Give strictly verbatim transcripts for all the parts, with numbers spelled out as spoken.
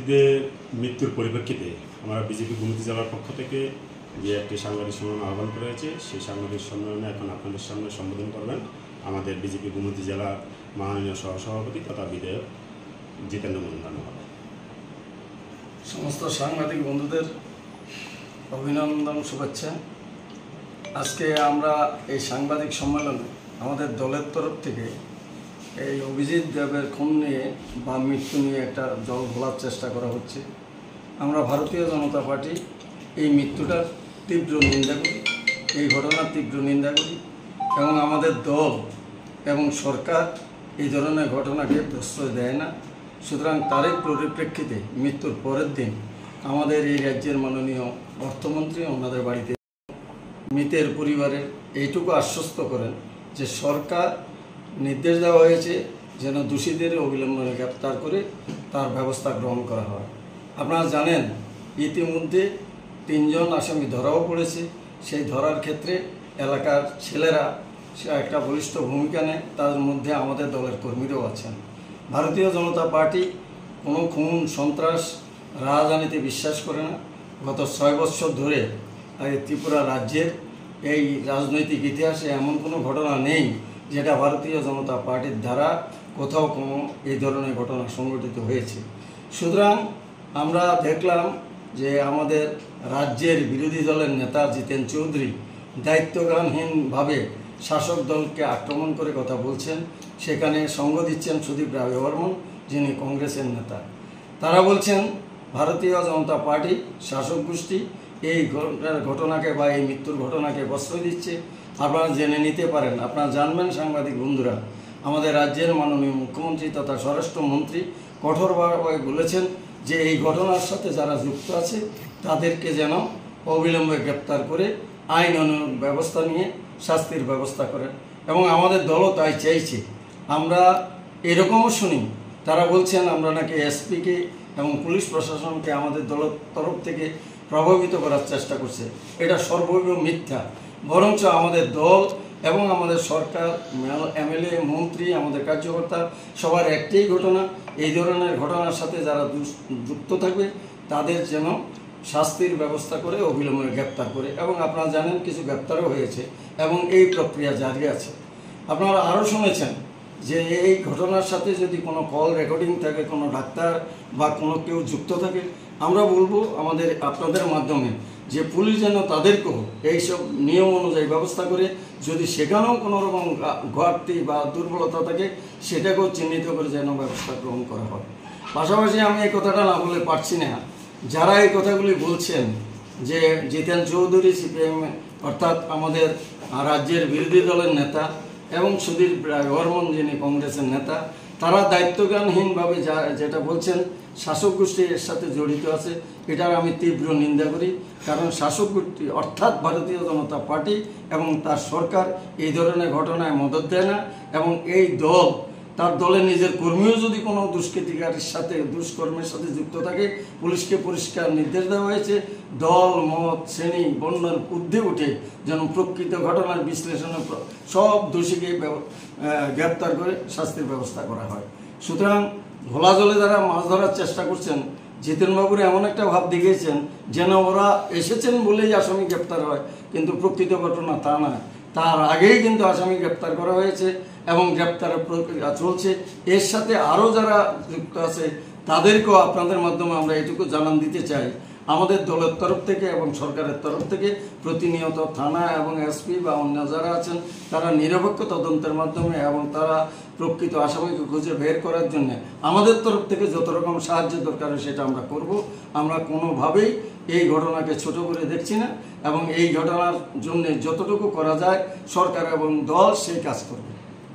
সাংবাদিকদের মৃত্যুর পরিপ্রেক্ষিতে আমরা বিজেপি গোমতী জেলার পক্ষ থেকে যে একটি সাংবাদিক সম্মেলন আহ্বান করা হয়েছে, সেই সাংবাদিক সম্মেলনে এখন আপনাদের সামনে সম্বোধন করবেন আমাদের বিজেপি গোমতী জেলার মাননীয় সহসভাপতি তথা বিধায়ক জিতেন্দ্র মজুমদার। সমস্ত সাংবাদিক বন্ধুদের অভিনন্দন, শুভেচ্ছা। আজকে আমরা এই সাংবাদিক সম্মেলনে আমাদের দলের তরফ থেকে এই অভিজিৎ দেবের খুন নিয়ে বা মৃত্যু নিয়ে একটা জল ঘোলার চেষ্টা করা হচ্ছে। আমরা ভারতীয় জনতা পার্টি এই মৃত্যুটার তীব্র নিন্দা করি, এই ঘটনার তীব্র নিন্দা করি এবং আমাদের দল এবং সরকার এই ধরনের ঘটনাকে প্রশ্রয় দেয় না। সুতরাং তারই পরিপ্রেক্ষিতে মৃত্যুর পরের দিন আমাদের এই রাজ্যের মাননীয় অর্থমন্ত্রী ওনাদের বাড়িতে মৃতের পরিবারের এইটুকু আশ্বস্ত করেন যে সরকার নির্দেশ দেওয়া হয়েছে যেন দোষীদের অবিলম্বে গ্রেপ্তার করে তার ব্যবস্থা গ্রহণ করা হয়। আপনারা জানেন ইতিমধ্যে তিনজন আসামি ধরাও পড়েছে। সেই ধরার ক্ষেত্রে এলাকার ছেলেরা সে একটা বলিষ্ঠ ভূমিকা নেয়, তাদের মধ্যে আমাদের দলের কর্মীরাও আছেন। ভারতীয় জনতা পার্টি কোনো খুন, সন্ত্রাস, রাজনীতিতে বিশ্বাস করে না। গত ছয় বছর ধরে ত্রিপুরা রাজ্যের এই রাজনৈতিক ইতিহাসে এমন কোনো ঘটনা নেই যেটা ভারতীয় জনতা পার্টির দ্বারা কোথাও কোনো এই ধরনের ঘটনা সংঘটিত হয়েছে। সুতরাং আমরা দেখলাম যে আমাদের রাজ্যের বিরোধী দলের নেতা জিতেন চৌধুরী দায়িত্বজ্ঞানহীনভাবে শাসক দলকে আক্রমণ করে কথা বলছেন। সেখানে সঙ্গ দিচ্ছেন সুদীপ রায় বর্মন, যিনি কংগ্রেসের নেতা। তারা বলছেন ভারতীয় জনতা পার্টি শাসক গোষ্ঠী এই ঘটনাকে বা এই মৃত্যুর ঘটনাকে প্রশ্রয় দিচ্ছে। আপনারা জেনে নিতে পারেন, আপনারা জানবেন সাংবাদিক বন্ধুরা, আমাদের রাজ্যের মাননীয় মুখ্যমন্ত্রী তথা স্বরাষ্ট্রমন্ত্রী কঠোরভাবে বলেছেন যে এই ঘটনার সাথে যারা যুক্ত আছে তাদেরকে যেন অবিলম্বে গ্রেপ্তার করে আইন অনুযায়ী ব্যবস্থা নিয়ে শাস্তির ব্যবস্থা করেন এবং আমাদের দলও তাই চাইছে। আমরা এরকমও শুনি তারা বলছেন আমরা নাকি এসপিকে এবং পুলিশ প্রশাসনকে আমাদের দলের তরফ থেকে প্রভাবিত করার চেষ্টা করছে। এটা সর্বৈব মিথ্যা। বরঞ্চ আমাদের দল এবং আমাদের সরকার, এমএলএ, মন্ত্রী, আমাদের কার্যকর্তা সবার একটাই ঘটনা, এই ধরনের ঘটনার সাথে যারা যুক্ত থাকবে তাদের যেন শাস্তির ব্যবস্থা করে অবিলম্বে গ্রেপ্তার করে। এবং আপনারা জানেন কিছু গ্রেপ্তারও হয়েছে এবং এই প্রক্রিয়া জারি আছে। আপনারা আরও শুনেছেন যে এই ঘটনার সাথে যদি কোনো কল রেকর্ডিং থাকে, কোনো ডাক্তার বা কোনো কেউ যুক্ত থাকে, আমরা বলবো আমাদের আপনাদের মাধ্যমে যে পুলিশ যেন তাদেরকেও এইসব নিয়ম অনুযায়ী ব্যবস্থা করে, যদি সেখানেও কোনো রকম ঘাটতি বা দুর্বলতা থাকে সেটাকেও চিহ্নিত করে যেন ব্যবস্থা গ্রহণ করা হয়। পাশাপাশি আমি এই কথাটা না বলে পারছি না, যারা এই কথাগুলি বলছেন যে জিতেন চৌধুরী সিপিএম অর্থাৎ আমাদের রাজ্যের বিরোধী দলের নেতা এবং সুধীর বর্মন যিনি কংগ্রেসের নেতা, তারা দায়িত্বজ্ঞানহীনভাবে যা যেটা বলছেন শাসক গোষ্ঠী এর সাথে জড়িত আছে, এটার আমি তীব্র নিন্দা করি। কারণ শাসক গোষ্ঠী অর্থাৎ ভারতীয় জনতা পার্টি এবং তার সরকার এই ধরনের ঘটনায় মদত দেয় না এবং এই দল তার দলের নিজের কর্মীও যদি কোনো দুষ্কৃতিকারীর সাথে দুষ্কর্মের সাথে যুক্ত থাকে, পুলিশকে পরিষ্কার নির্দেশ দেওয়া হয়েছে দল, মত, শ্রেণী, বর্ণের ঊর্ধ্বে উঠে যেন প্রকৃত ঘটনার বিশ্লেষণে সব দোষীকে গ্রেপ্তার করে শাস্তির ব্যবস্থা করা হয়। সুতরাং ঘোলা জলে যারা মাছ ধরার চেষ্টা করছেন, জিতেনবাবুর এমন একটা ভাব দেখিয়েছেন যেন ওরা এসেছেন বলেই আসামি গ্রেপ্তার হয়, কিন্তু প্রকৃত ঘটনা তা নয়। তার আগেই কিন্তু আসামি গ্রেপ্তার করা হয়েছে এবং গ্রেপ্তারের প্রক্রিয়া চলছে। এর সাথে আরও যারা যুক্ত আছে তাদেরকেও আপনাদের মাধ্যমে আমরা এটুকু জানান দিতে চাই, আমাদের দলের তরফ থেকে এবং সরকারের তরফ থেকে প্রতিনিয়ত থানা এবং এসপি বা অন্য যারা আছেন তারা নিরপেক্ষ তদন্তের মাধ্যমে এবং তারা প্রকৃত আসামিকে খুঁজে বের করার জন্য আমাদের তরফ থেকে যত রকম সাহায্য দরকার সেটা আমরা করব। আমরা কোনোভাবেই এই ঘটনাকে ছোট করে দেখছি না এবং এই ঘটনার জন্য যতটুকু করা যায় সরকার এবং দল সেই কাজ করবে।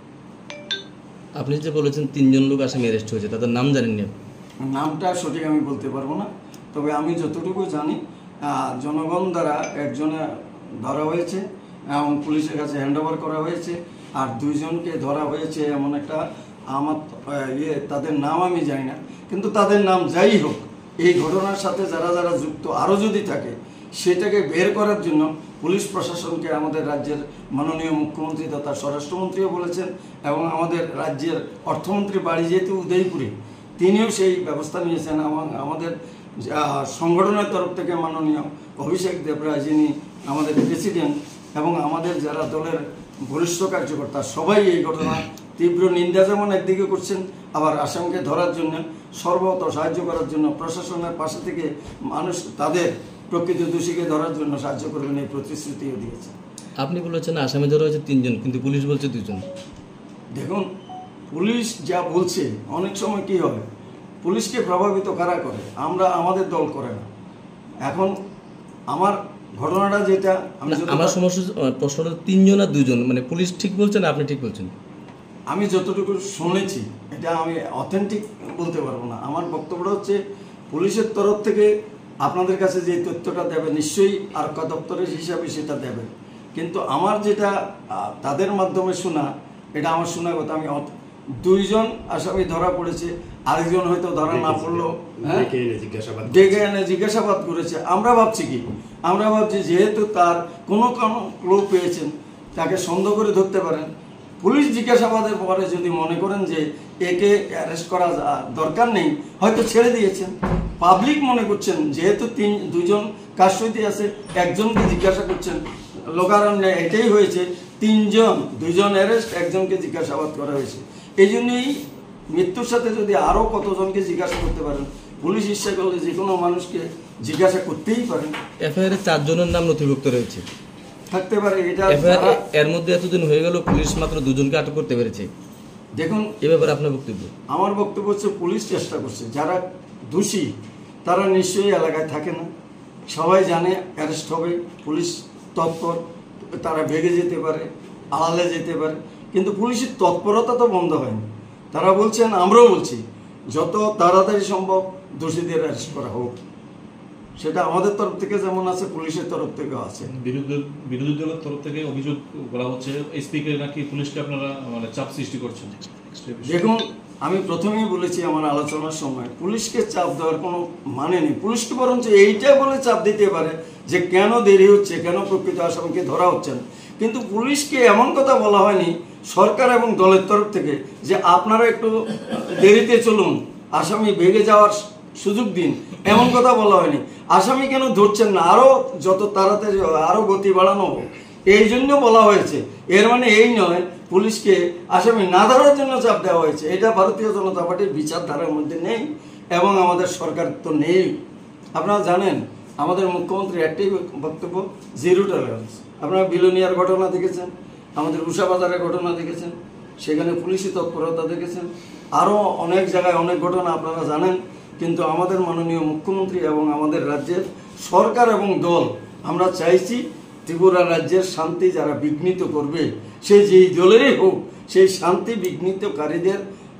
আপনি যে বলেছেন তিনজন লোক আসামি অ্যারেস্ট হয়েছে, তাদের নাম জানেননি? নামটা সঠিক আমি বলতে পারবো না, তবে আমি যতটুকু জানি জনগণ দ্বারা একজনে ধরা হয়েছে এবং পুলিশের কাছে হ্যান্ড ওভার করা হয়েছে, আর দুইজনকে ধরা হয়েছে এমন একটা আমার ইয়ে তাদের নাম আমি জানি না, কিন্তু তাদের নাম যাই হোক এই ঘটনার সাথে যারা যারা যুক্ত আরও যদি থাকে সেটাকে বের করার জন্য পুলিশ প্রশাসনকে আমাদের রাজ্যের মাননীয় মুখ্যমন্ত্রী তথা স্বরাষ্ট্রমন্ত্রীও বলেছেন এবং আমাদের রাজ্যের অর্থমন্ত্রী বাড়ি যেহেতু উদয়পুরে, তিনিও সেই ব্যবস্থা নিয়েছেন এবং আমাদের আহ, সংগঠনের তরফ থেকে মাননীয় অভিষেক দেবরায় যিনি আমাদের প্রেসিডেন্ট এবং আমাদের যারা দলের বরিষ্ঠ কার্যকর্তা সবাই এই ঘটনা তীব্র নিন্দা যেমন একদিকে করছেন, আবার আসামিকে ধরার জন্য সর্বত সাহায্য করার জন্য প্রশাসনের পাশে থেকে মানুষ তাদের প্রকৃত দোষীকে ধরার জন্য সাহায্য করবেন এই প্রতিশ্রুতিও দিয়েছে। আপনি বলেছেন আসামি ধরা হয়েছে তিনজন, কিন্তু পুলিশ বলছে দুজন। দেখুন, পুলিশ যা বলছে অনেক সময় কি হয়, পুলিশকে প্রভাবিত কারা করে? আমরা, আমাদের দল করে না। এখন আমার ঘটনাটা যেটা আমি না, যতটা- আমার সমস্যা প্রশ্নটা তিনজন আর দুজন, মানে পুলিশ ঠিক বলছেন, আপনি ঠিক বলছেন? আমি যতটুকু শুনেছি এটা আমি অথেন্টিক বলতে পারবো না। আমার বক্তব্যটা হচ্ছে পুলিশের তরফ থেকে আপনাদের কাছে যে তথ্যটা দেবে নিশ্চয়ই আরকা দপ্তরের হিসাবে সেটা দেবে, কিন্তু আমার যেটা আহ, তাদের মাধ্যমে শোনা, এটা আমার শোনা কথা। আমি অত- দুইজন আসামি ধরা পড়েছে, আরেকজন হয়তো ধরা না পড়লো, হ্যাঁ, ডেকে এনে জিজ্ঞাসাবাদ ডেকে এনে জিজ্ঞাসাবাদ করেছে। আমরা ভাবছি কি, আমরা ভাবছি যেহেতু তার কোনো কোনো ক্লু পেয়েছেন, তাকে সন্দেহ করে ধরতে পারেন। পুলিশ জিজ্ঞাসাবাদের পরে যদি মনে করেন যে একে অ্যারেস্ট করা যা- দরকার নেই, হয়তো ছেড়ে দিয়েছেন। পাবলিক মনে করছেন যেহেতু তিন দুজন কাস্টডিতে আছে, একজনকে জিজ্ঞাসা করছেন, লোকারণ্যে এটাই হয়েছে, তিনজন, দুজন অ্যারেস্ট, একজনকে জিজ্ঞাসাবাদ করা হয়েছে। এই জন্যই মৃত্যুর সাথে যদি আরও কতজনকে জিজ্ঞাসা করতে পারেন, পুলিশ ইচ্ছা করলে যে কোনো মানুষকে জিজ্ঞাসা করতেই পারেন। এফআইআর এ চারজনের নাম নথিভুক্ত রয়েছে। থাকতে পারে এটা এফআইআর যারা- এর মধ্যে এতদিন হয়ে গেল, পুলিশ মাত্র দুজনকে আটক করতে পেরেছে। দেখুন, এ ব্যাপারে আপনার বক্তব্য? আমার বক্তব্য হচ্ছে পুলিশ চেষ্টা করছে। যারা দোষী তারা নিশ্চয়ই এলাকায় থাকে না, সবাই জানে অ্যারেস্ট হবে, পুলিশ তৎপর, তারা ভেগে যেতে পারে, আড়ালে যেতে পারে, কিন্তু পুলিশের তৎপরতা তো বন্ধ হয়নি। তারা বলছেন, আমরাও বলছি, যত তাড়াতাড়ি সম্ভব দোষীদের অ্যারেস্ট করা হোক। সেটা আমাদের তরফ থেকে যেমন আছে, পুলিশের তরফ থেকেও আছে। বিরোধী বিরোধী দলের তরফ থেকে অভিযোগ করা হচ্ছে এসপিকে নাকি পুলিশকে আপনারা মানে চাপ সৃষ্টি করছেন। দেখুন, আমি প্রথমেই বলেছি আমার আলোচনার সময়, পুলিশকে চাপ দেওয়ার কোনো মানে নেই। পুলিশকে বরঞ্চ এইটা বলে চাপ দিতে পারে যে কেন দেরি হচ্ছে, কেন প্রকৃত আসামিকে ধরা হচ্ছে না। কিন্তু পুলিশকে এমন কথা বলা হয়নি সরকার এবং দলের তরফ থেকে যে আপনারা একটু দেরিতে চলুন, আসামি ভেগে যাওয়ার সুযোগ দিন, এমন কথা বলা হয়নি। আসামি কেন ধরছেন না, আরও যত তাড়াতাড়ি আরও গতি বাড়ানো হোক, এই জন্য বলা হয়েছে। এর মানে এই নয় পুলিশকে আসামি না ধরার জন্য চাপ দেওয়া হয়েছে। এটা ভারতীয় জনতা পার্টির বিচারধারার মধ্যে নেই এবং আমাদের সরকার তো নেই। আপনারা জানেন আমাদের মুখ্যমন্ত্রীর একটাই বক্তব্য, জিরো টলারেন্স। আপনারা বিলোনিয়ার ঘটনা দেখেছেন, আমাদের উষাবাজারের ঘটনা দেখেছেন, সেখানে পুলিশি তৎপরতা দেখেছেন, আরও অনেক জায়গায় অনেক ঘটনা আপনারা জানেন। কিন্তু আমাদের মাননীয় মুখ্যমন্ত্রী এবং আমাদের রাজ্যের সরকার এবং দল, আমরা চাইছি ত্রিপুরা রাজ্যের শান্তি যারা বিঘ্নিত করবে, সে যেই দলেরই হোক, সেই শান্তি বিঘ্নিতকারীদের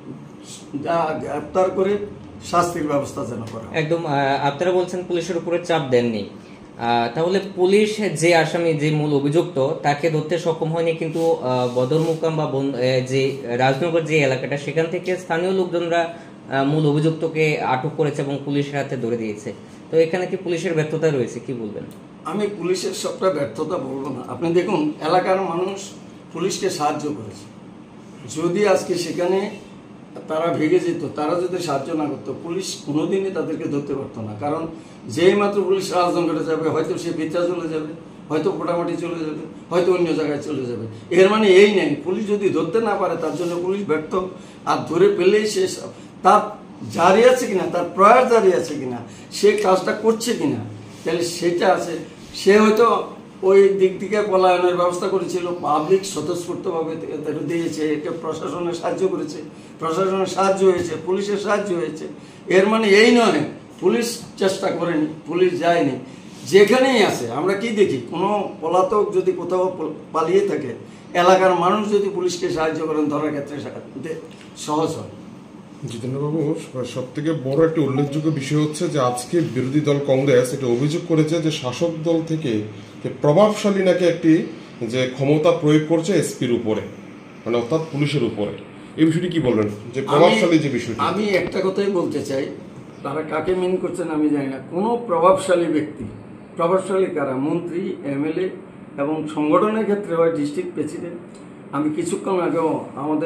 গ্রেপ্তার করে শাস্তির ব্যবস্থা যেন করা। একদম আহ, আপনারা বলছেন পুলিশের উপরে চাপ দেননি, আহ, তাহলে পুলিশ যে আসামি, যে মূল অভিযুক্ত, তাকে ধরতে সক্ষম হয়নি, কিন্তু আহ, বদরমুকাম বা বন- আহ, যে রাজনগর যে এলাকাটা, সেখান থেকে স্থানীয় লোকজনরা আহ, মূল অভিযুক্তকে আটক করেছে এবং পুলিশের হাতে ধরে দিয়েছে। তো এখানে কি পুলিশের ব্যর্থতা রয়েছে, কি বলবেন? আমি পুলিশের সবটা ব্যর্থতা বলবো না। আপনি দেখুন, এলাকার মানুষ পুলিশকে সাহায্য করেছে। যদি আজকে সেখানে তারা ভেগে যেত, তারা যদি সাহায্য না করতো, পুলিশ কোনোদিনই তাদেরকে ধরতে পারতো না। কারণ যেই মাত্র পুলিশ রাজনগরে যাবে, হয়তো সে বিদ্যা চলে যাবে, হয়তো মোটামুটি চলে যাবে, হয়তো অন্য জায়গায় চলে যাবে। এর মানে এই নেই পুলিশ যদি ধরতে না পারে তার জন্য পুলিশ ব্যর্থ। আর ধরে পেলেই সে তার জারি আছে কিনা, তার প্রয়াস জারি আছে কিনা, সে কাজটা করছে কিনা, তাহলে সেটা আছে। সে হয়তো ওই দিক থেকে পলায়নের ব্যবস্থা করেছিল, পাবলিক স্বতঃস্ফূর্তভাবে তাকে দিয়েছে, একে প্রশাসনের সাহায্য করেছে, প্রশাসনের সাহায্য হয়েছে, পুলিশের সাহায্য হয়েছে। এর মানে এই নয় পুলিশ চেষ্টা করেনি, পুলিশ যায়নি। যেখানেই আছে আমরা কি দেখি, কোনো পলাতক যদি কোথাও পালিয়ে থাকে, এলাকার মানুষ যদি পুলিশকে সাহায্য করেন ধরার ক্ষেত্রে সহজ হয়। জিতেন্দ্রবাবু, সব থেকে বড় একটা উল্লেখযোগ্য বিষয় হচ্ছে যে আজকে বিরোধী দল কংগ্রেস এটা অভিযোগ করেছে যে শাসক দল থেকে যে প্রভাবশালী নাকি একটি যে ক্ষমতা প্রয়োগ করছে এসপির উপরে, মানে অর্থাৎ পুলিশের উপরে। এই বিষয়টি কি বলবেন, যে প্রভাবশালী যে বিষয়টি? আমি একটা কথাই বলতে চাই, তারা কাকে মিন করছেন আমি জানি না। কোনো প্রভাবশালী ব্যক্তি, প্রভাবশালী কারা, মন্ত্রী, এমএলএ এবং সংগঠনের ক্ষেত্রে হয় ডিস্ট্রিক্ট প্রেসিডেন্ট। আমি কিছুক্ষণ আগেও আমাদের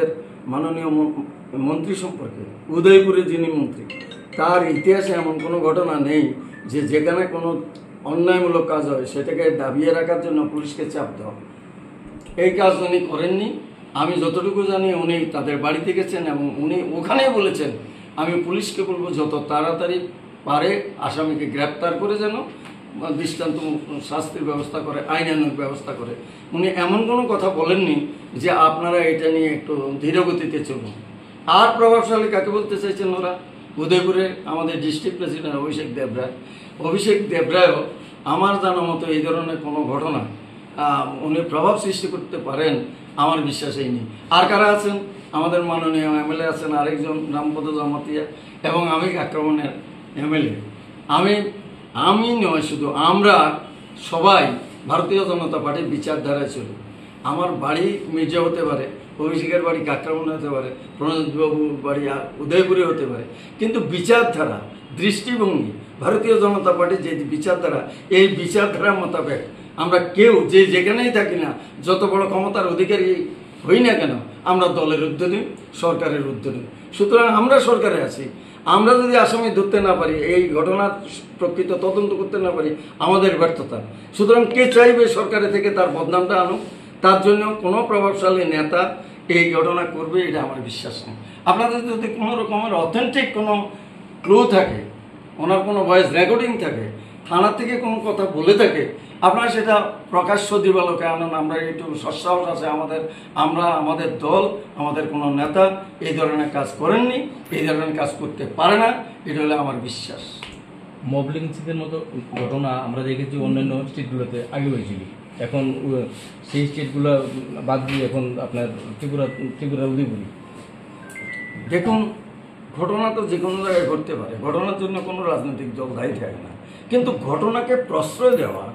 মাননীয় মন্ত্রী সম্পর্কে, উদয়পুরে যিনি মন্ত্রী, তার ইতিহাসে এমন কোনো ঘটনা নেই যে যেখানে কোনো অন্যায়মূলক কাজ হয় সেটাকে দাবিয়ে রাখার জন্য পুলিশকে চাপ দেওয়া। এই কাজ উনি করেননি। আমি যতটুকু জানি উনি তাদের বাড়িতে গেছেন এবং উনি ওখানেই বলেছেন আমি পুলিশকে বলবো যত তাড়াতাড়ি পারে আসামিকে গ্রেপ্তার করে যেন দৃষ্টান্ত শাস্তির ব্যবস্থা করে, আইনানুগ ব্যবস্থা করে। উনি এমন কোনো কথা বলেননি যে আপনারা এটা নিয়ে একটু ধীরগতিতে চলুন। আর প্রভাবশালী কাকে বলতে চাইছেন ওরা? উদয়পুরে আমাদের ডিস্ট্রিক্ট প্রেসিডেন্ট অভিষেক দেবরায়। অভিষেক দেবরায়ও আমার জানা মতো এই ধরনের কোনো ঘটনা উনি প্রভাব সৃষ্টি করতে পারেন আমার বিশ্বাসই নেই। আর কারা আছেন? আমাদের মাননীয় এমএলএ আছেন আরেকজন রামপদ জামাতিয়া এবং আমি আক্রমণের এমএলএ। আমি আমি নয় শুধু আমরা সবাই ভারতীয় জনতা পার্টির বিচারধারায় চলি। আমার বাড়ি মির্জা হতে পারে, অভিষেকের বাড়ি কাকরামনে হতে পারে, প্রণজিৎবাবুর বাড়ি উদয়পুরে হতে পারে, কিন্তু বিচারধারা, দৃষ্টিভঙ্গি, ভারতীয় জনতা পার্টির যে বিচারধারা, এই বিচারধারার মোতাবেক আমরা কেউ যে যেখানেই থাকি না, যত বড় ক্ষমতার অধিকারী হই না কেন, আমরা দলের উদ্যোগে সরকারের উদ্যোগে। সুতরাং আমরা সরকারে আছি। আমরা যদি আসামি ধরতে না পারি, এই ঘটনার প্রকৃত তদন্ত করতে না পারি, আমাদের ব্যর্থতা। সুতরাং কে চাইবে সরকারে থেকে তার বদনামটা আনুক? তার জন্য কোনো প্রভাবশালী নেতা এই ঘটনা করবে এটা আমার বিশ্বাস নেই। আপনাদের যদি কোনো রকমের অথেন্টিক কোনো ক্লু থাকে, ওনার কোনো ভয়েস রেকর্ডিং থাকে, থানা থেকে কোনো কথা বলে থাকে, আপনারা সেটা প্রকাশ্য দিবালোকে আনুন। আমরা একটু সৎসাহস আছে আমাদের, আমরা আমাদের দল, আমাদের কোনো নেতা এই ধরনের কাজ করেননি, এই ধরনের কাজ করতে পারে না, এটা হলো আমার বিশ্বাস। মব লিঞ্চিংয়ের মতো ঘটনা আমরা দেখেছি অন্যান্য স্টেটগুলোতে আগে হয়েছিল। এখন সেই স্টেটগুলো বাদ দিয়ে এখন আপনার ত্রিপুরা ত্রিপুরা উদয়পুরি। দেখুন, ঘটনা তো যে কোনো জায়গায় ঘটতে পারে, ঘটনার জন্য কোনো রাজনৈতিক দল দায়ী থাকে না, কিন্তু ঘটনাকে প্রশ্রয় দেওয়া,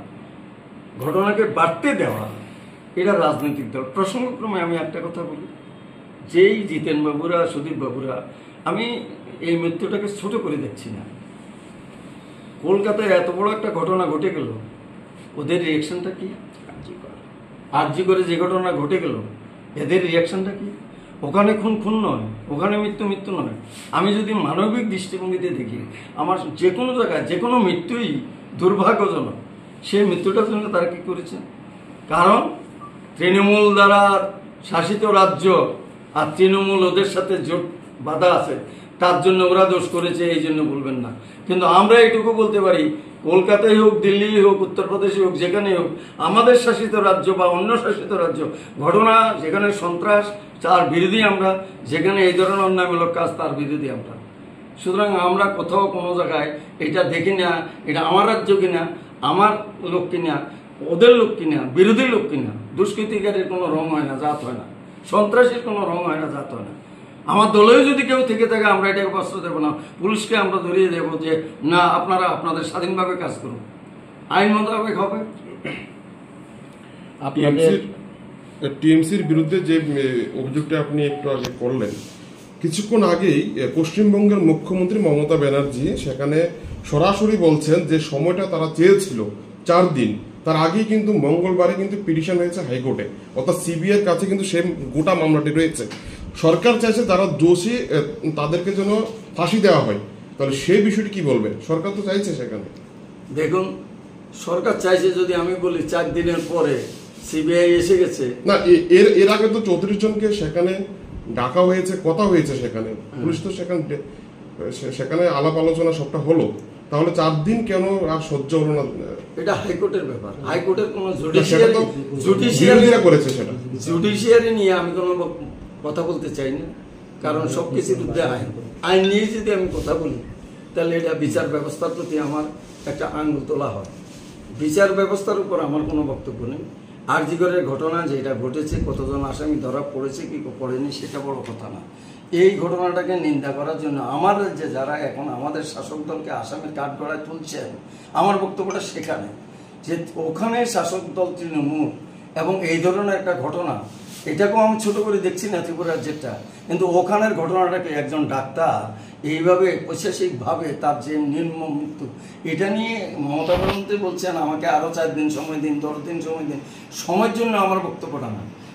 ঘটনাকে বাড়তে দেওয়া, এটা রাজনৈতিক দল। প্রসঙ্গক্রমে আমি একটা কথা বলি, যেই জিতেন বাবুরা, সুদীপ বাবুরা, আমি এই মৃত্যুটাকে ছোট করে দেখছি না। কলকাতায় এত বড় একটা ঘটনা ঘটে গেল, ওদের রিয়াকশনটা কি? আরজি করে যে ঘটনা ঘটে গেল, এদের রিয়াকশনটা কি? ওখানে খুন খুন নয়, ওখানে মৃত্যু মৃত্যু নয়। আমি যদি মানবিক দৃষ্টিভঙ্গিতে দেখি, আমার যে কোনো জায়গায় যে কোনো মৃত্যুই দুর্ভাগ্যজনক। সেই মৃত্যুটার জন্য তারা কী করেছে? কারণ তৃণমূল দ্বারা শাসিত রাজ্য আর তৃণমূল ওদের সাথে জোট বাধা আছে, তার জন্য ওরা দোষ করেছে, এই জন্য বলবেন না। কিন্তু আমরা এইটুকু বলতে পারি, কলকাতায় হোক, দিল্লি হোক, উত্তরপ্রদেশে হোক, যেখানে হোক, আমাদের শাসিত রাজ্য বা অন্য শাসিত রাজ্য, ঘটনা যেখানে সন্ত্রাস তার বিরোধী আমরা, যেখানে এই ধরনের অন্যায়মূলক কাজ তার বিরোধী আমরা। সুতরাং আমরা কোথাও কোনো জায়গায় এটা দেখি না এটা আমার রাজ্য কিনা, আমার লোক কিনা, ওদের লোক কিনা, বিরোধী লোক কিনা। দুষ্কৃতিকারীর কোনো রং হয় না, জাত হয় না, সন্ত্রাসীর কোনো রং হয় না, জাত হয় না। আমার দলেও যদি কেউ থেকে থাকে, আমরা এটাকে কষ্ট দেবো না, পুলিশকে আমরা ধরিয়ে দেবো যে না, আপনারা আপনাদের স্বাধীনভাবে কাজ করুন, আইন মোতাবেক হবে। আপনাদের টিএমসির বিরুদ্ধে যে অভিযোগটা আপনি একটু আগে করলেন, কিছুক্ষণ আগেই পশ্চিমবঙ্গের মুখ্যমন্ত্রী মমতা ব্যানার্জি সেখানে সরাসরি বলছেন যে সময়টা তারা চেয়েছিল চার দিন, তার আগেই কিন্তু মঙ্গলবারে কিন্তু পিটিশন হয়েছে হাইকোর্টে, অর্থাৎ সিবিআইয়ের কাছে কিন্তু সে গোটা মামলাটি রয়েছে। সরকার চাইছে যারা দোষী তাদেরকে যেন ফাঁসি দেওয়া হয়, তাহলে সেই বিষয়টি কি বলবেন? সরকার তো চাইছে সেখানে। দেখুন, সরকার চাইছে যদি আমি বলি চার দিনের পরে সিবিআই এসে গেছে না, এর এর আগে তো চৌত্রিশ জনকে সেখানে ডাকা হয়েছে, কথা হয়েছে সেখানে, পুলিশ তো সেখানে সেখানে আলাপ আলোচনা সবটা হলো, তাহলে চার দিন কেন আর সহ্য হলো না? এটা হাইকোর্টের ব্যাপার, হাইকোর্টের কোনো জুডিশিয়ারি জুডিশিয়ারি করেছে, সেটা জুডিশিয়ারি নিয়ে আমি কোনো কথা বলতে চাই না, কারণ সব কিছুর ঊর্ধ্বে আইন। আইন নিয়ে যদি আমি কথা বলি তাহলে এটা বিচার ব্যবস্থার প্রতি আমার একটা আঙুল তোলা হয়। বিচার ব্যবস্থার উপর আমার কোনো বক্তব্য নেই। আরজিকরের ঘটনা যেটা ঘটেছে, কতজন আসামি ধরা পড়েছে কি পড়েনি সেটা বড় কথা না। এই ঘটনাটাকে নিন্দা করার জন্য আমার যে যারা এখন আমাদের শাসক দলকে আসামের কাঠগড়ায় তুলছেন, আমার বক্তব্যটা সেখানে যে ওখানে শাসক দল তৃণমূল এবং এই ধরনের একটা ঘটনা, এটাকেও আমি ছোট করে দেখছি না ত্রিপুরা রাজ্যেরটা, কিন্তু ওখানের ঘটনাটাকে একজন ডাক্তার এইভাবে ঐতিহাসিকভাবে তার যে নির্মম মৃত্যু, এটা নিয়ে মমতা বন্দ্যোপাধ্যায় বলছেন আমাকে আরও চার দিন সময় দিন, দশ দিন সময় দিন। সময়ের জন্য আমার বক্তব্যটা না,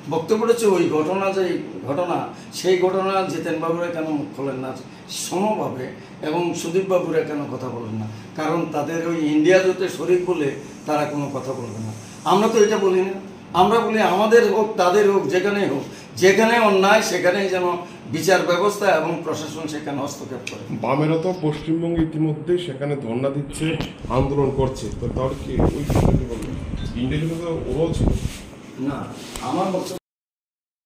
বক্তব্য হচ্ছে ওই ঘটনা যে ঘটনা সেই ঘটনা জিতেন বাবুরা কেন মুখ খোলেন না সমভাবে এবং সুদীপ বাবুরা কেন কথা বলেন না? কারণ তাদের ওই ইন্ডিয়া জোটে শরিক বলে তারা কোনো কথা বলবে না। আমরা তো এটা বলি না, আমরা বলি আমাদের হোক তাদের হোক যেখানেই হোক, যেখানে অন্যায় সেখানেই যেন বিচার ব্যবস্থা এবং প্রশাসন সেখানে হস্তক্ষেপ করে। বামেরা তো পশ্চিমবঙ্গে ইতিমধ্যেই সেখানে ধর্ণা দিচ্ছে, আন্দোলন করছে, তো তাহলে কি ওই ইন্ডিয়া জোটে ওরাও ছিল না, আমার বক্তব্য